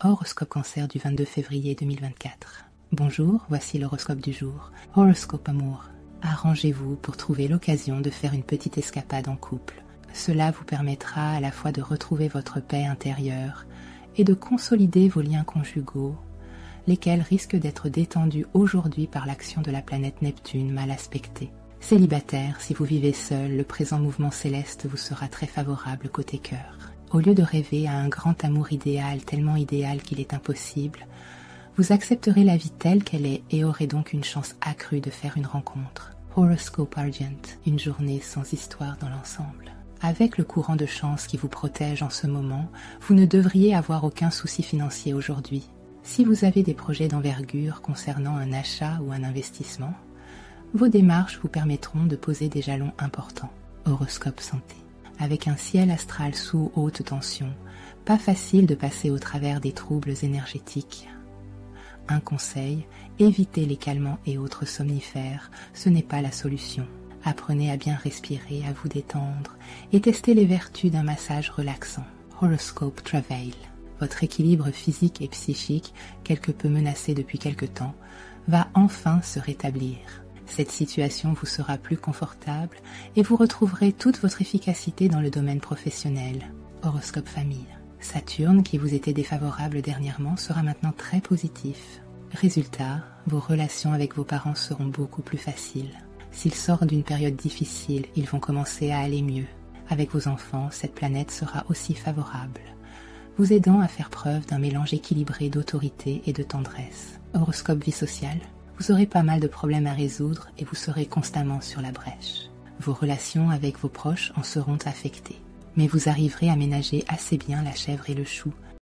Horoscope Cancer du 22 février 2024. Bonjour, voici l'horoscope du jour. Horoscope amour. Arrangez-vous pour trouver l'occasion de faire une petite escapade en couple. Cela vous permettra à la fois de retrouver votre paix intérieure et de consolider vos liens conjugaux, lesquels risquent d'être détendus aujourd'hui par l'action de la planète Neptune mal aspectée. Célibataire, si vous vivez seul, le présent mouvement céleste vous sera très favorable côté cœur. Au lieu de rêver à un grand amour idéal, tellement idéal qu'il est impossible, vous accepterez la vie telle qu'elle est et aurez donc une chance accrue de faire une rencontre. Horoscope Argent, une journée sans histoire dans l'ensemble. Avec le courant de chance qui vous protège en ce moment, vous ne devriez avoir aucun souci financier aujourd'hui. Si vous avez des projets d'envergure concernant un achat ou un investissement, vos démarches vous permettront de poser des jalons importants. Horoscope santé. Avec un ciel astral sous haute tension, pas facile de passer au travers des troubles énergétiques. Un conseil, évitez les calmants et autres somnifères, ce n'est pas la solution. Apprenez à bien respirer, à vous détendre et testez les vertus d'un massage relaxant. Horoscope Travail. Votre équilibre physique et psychique, quelque peu menacé depuis quelque temps, va enfin se rétablir. Cette situation vous sera plus confortable et vous retrouverez toute votre efficacité dans le domaine professionnel. Horoscope famille. Saturne, qui vous était défavorable dernièrement, sera maintenant très positif. Résultat, vos relations avec vos parents seront beaucoup plus faciles. S'ils sortent d'une période difficile, ils vont commencer à aller mieux. Avec vos enfants, cette planète sera aussi favorable, vous aidant à faire preuve d'un mélange équilibré d'autorité et de tendresse. Horoscope vie sociale. Vous aurez pas mal de problèmes à résoudre et vous serez constamment sur la brèche. Vos relations avec vos proches en seront affectées. Mais vous arriverez à ménager assez bien la chèvre et le chou